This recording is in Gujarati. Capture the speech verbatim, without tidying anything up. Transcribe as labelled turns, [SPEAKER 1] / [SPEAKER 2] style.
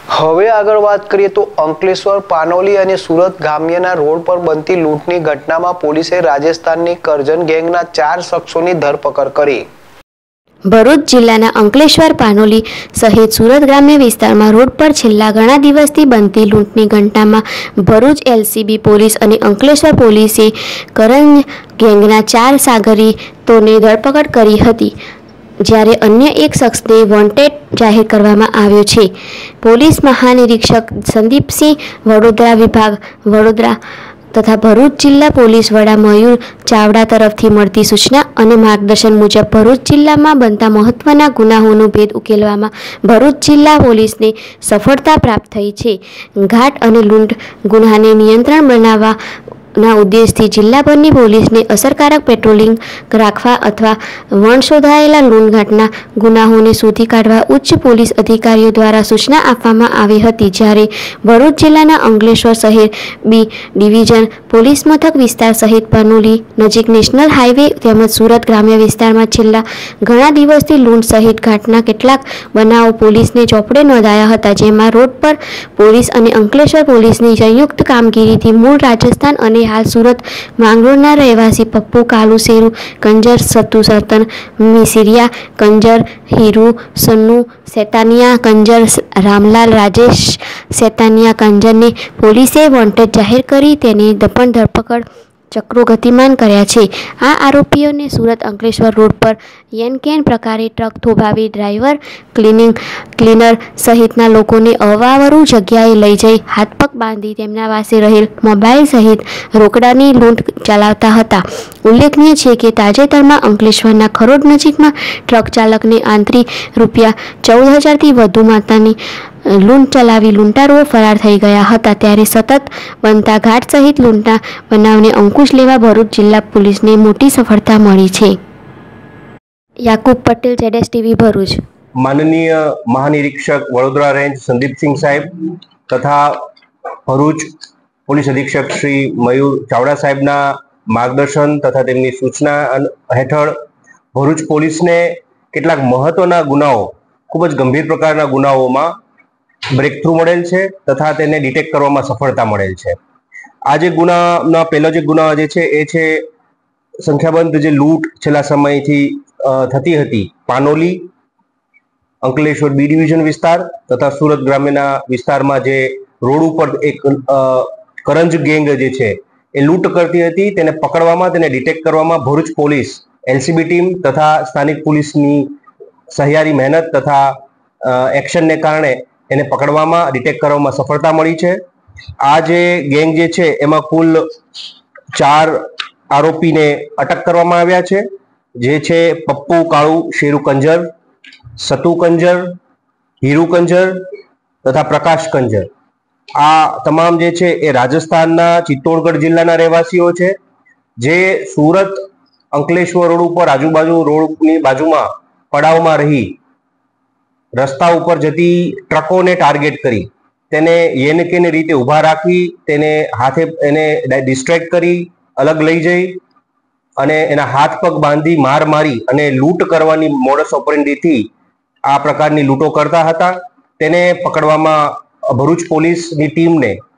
[SPEAKER 1] હવે આગળ વાત કરીએ તો અંકલેશ્વર પાનોલી અને સુરત ગામ્યના રોડ પર બનતી લૂંટની ઘટનામાં પોલીસે રાજસ્થાનની કરજણ ગેંગના ચાર શખ્સોની ધરપકડ કરી।
[SPEAKER 2] ભરૂચ જિલ્લાના અંકલેશ્વર પાનોલી સહિત સુરત ગ્રામ્ય વિસ્તારમાં રોડ પર છેલ્લા ઘણા દિવસથી બનતી લૂંટની ઘટનામાં ભરૂચ એલસીબી પોલીસ અને અંકલેશ્વર પોલીસે કરંજ ગેંગના ચાર સાગરીતોને ધરપકડ કરી હતી, જ્યારે અન્ય એક શખ્સને વોન્ટેડ જાહેર કરવામાં આવ્યો છે। પોલીસ મહાનિરીક્ષક સંદીપસિંહ વડોદરા વિભાગ વડોદરા તથા ભરૂચ જિલ્લા પોલીસ વડા મયુર ચાવડા તરફથી મળતી સૂચના અને માર્ગદર્શન મુજબ ભરૂચ જિલ્લામાં બનતા મહત્વના ગુનાઓનો ભેદ ઉકેલવામાં ભરૂચ જિલ્લા પોલીસને સફળતા પ્રાપ્ત થઈ છે। ઘાટ અને લૂંટ ગુનાને નિયંત્રણ બનાવવા ના ઉદ્દેશથી જિલ્લાભરની પોલીસને અસરકારક પેટ્રોલિંગ રાખવા અથવા વણશોધાયેલા લૂંટઘાટના ગુનાઓને શોધી કાઢવા ઉચ્ચ પોલીસ અધિકારીઓ દ્વારા સૂચના આપવામાં આવી હતી, જ્યારે ભરૂચ જિલ્લાના અંકલેશ્વર શહેર બી ડિવિઝન પોલીસ મથક વિસ્તાર સહિત પાનોલી નજીક નેશનલ હાઈવે તેમજ સુરત ગ્રામ્ય વિસ્તારમાં છેલ્લા ઘણા દિવસથી લૂંટ સહિત ઘાટના કેટલાક બનાવો પોલીસને ચોપડે નોંધાયા હતા, જેમાં રોડ પર પોલીસ અને અંકલેશ્વર પોલીસની સંયુક્ત કામગીરીથી મૂળ રાજસ્થાન અને હાલ સુરત માંગરોળના રહેવાસી પપ્પુ કાલુ શેરુ કંજર સતુ સતન મિસિરિયા કંજર હીરુ સન્નુ સેતાનિયા કંજર રામલાલ રાજેશ સેતાનિયા કંજરને પોલીસે વોન્ટેડ જાહેર કરી તેની પણ ધરપકડ ચક્રો ગતિમાન કર્યા છે। આ આરોપીઓને સુરત અંકલેશ્વર રોડ પર યેનકેન પ્રકારે ટ્રક થોભાવી ડ્રાઈવર, ક્લિનિંગ ક્લીનર સહિતના લોકોને અવાવરું જગ્યાએ લઈ જઈ હાથપગ બાંધી તેમના પાસે રહેલ મોબાઈલ સહિત રોકડાની લૂંટ ચલાવતા હતા। ઉલ્લેખનીય છે કે તાજેતરમાં અંકલેશ્વરના ખરોડ નજીકમાં ટ્રક ચાલકને આંતરી રૂપિયા ચૌદ હજારથી વધુ માત્રાની લૂંટ ચલાવી લૂંટારુઓ ફરાર થઈ ગયા હતા, ત્યારે સતત બનતા ઘાટ સહિત લૂંટના બનાવને અંકુશ લેવા ભરૂચ જિલ્લા પોલીસને મોટી સફળતા મળી છે। યાકુબ પટેલ, જેડેશ ટીવી, ભરૂચ।
[SPEAKER 3] માનનીય મહાનિરીક્ષક વડોદરા રેન્જ સંદીપસિંહ સાહેબ તથા ભરૂચ પોલીસ અધિક્ષક શ્રી મયુર ચાવડા સાહેબના માર્ગદર્શન તથા તેમની સૂચના હેઠળ ભરૂચ પોલીસને કેટલાક મહત્વના ગુનાઓ, ખૂબ જ ગંભીર પ્રકારના ગુનાઓમાં બ્રેક થ્રુ મળેલ છે તથા તેને ડિટેક્ટ કરવામાં સફળતા મળેલ છે। આ જે ગુનાના પહેલો જે ગુના જે છે એ છે સંખ્યાબંધ જે લૂંટ છેલ્લા સમયથી થતી હતી પાનોલી, અંકલેશ્વર બી ડિવિઝન વિસ્તાર તથા સુરત ગ્રામ્યના વિસ્તારમાં જે રોડ ઉપર એક કરંજ ગેંગ જે છે એ લૂંટ કરતી હતી, તેને પકડવામાં, તેને ડિટેક્ટ કરવામાં ભરૂચ પોલીસ એલસીબી ટીમ તથા સ્થાનિક પોલીસની સહિયારી મહેનત તથા એક્શનને કારણે એને પકડવામાં, ડિટેક્ટ કરવામાં સફળતા મળી છે। આ જે ગેંગ જે છે એમાં કુલ ચાર આરોપીને અટક કરવામાં આવ્યા છે, જે છે પપ્પુ કાળુ શેરુ કંજર, સતુ કંજર, હીરુ કંજર તથા પ્રકાશ કંજર। આ તમામ જે છે એ રાજસ્થાનના ચિત્તોડગઢ જિલ્લાના રહેવાસીઓ છે, જે સુરત અંકલેશ્વર રોડ ઉપર આજુબાજુ રોડની બાજુમાં પડાવમાં રહી રસ્તા ઉપર જતી ટ્રકોને ટાર્ગેટ કરી તેને યેનકેની રીતે ઊભા રાખી તેને હાથે એને ડિસ્ટ્રેક્ટ કરી અલગ લઈ જઈ અને એના હાથ પગ બાંધી માર મારી અને લૂંટ કરવાની મોડસ ઓપરેન્ડીથી આ પ્રકારની લૂંટો કરતા હતા। તેને પકડવામાં ભરૂચ પોલીસની ટીમને